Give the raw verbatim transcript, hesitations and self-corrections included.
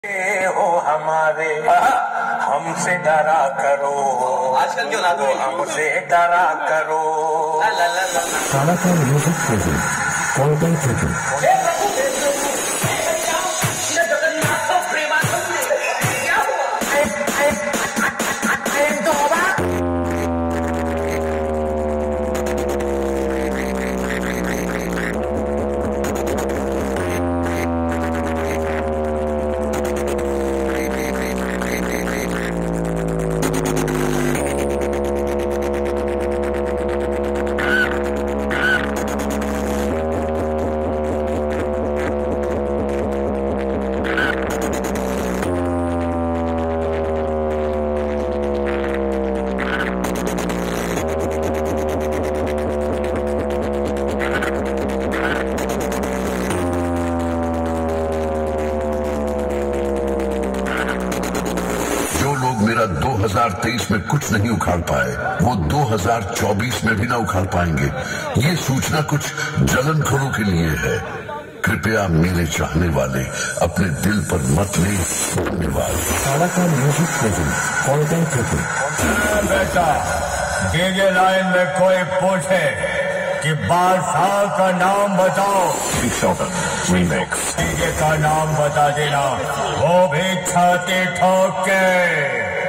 हो हमारे हमसे डरा करो, आजकल क्यों ना हमसे डरा करो। Kalakan Music Present, Kolkai Present. मेरा दो हज़ार तेईस में कुछ नहीं उखाड़ पाए, वो दो हज़ार चौबीस में भी ना उखाड़ पाएंगे। ये सूचना कुछ जलनखोरों के लिए है। कृपया मेरे चाहने वाले अपने दिल पर मत ले। धन्यवाद। Kalakan Music Present, Kolkai Present. बेटा, डीजे लाइन में कोई पूछे कि बादशाह का नाम बताओ, डीजे का नाम बता देना, वो भी छाती ठोक के।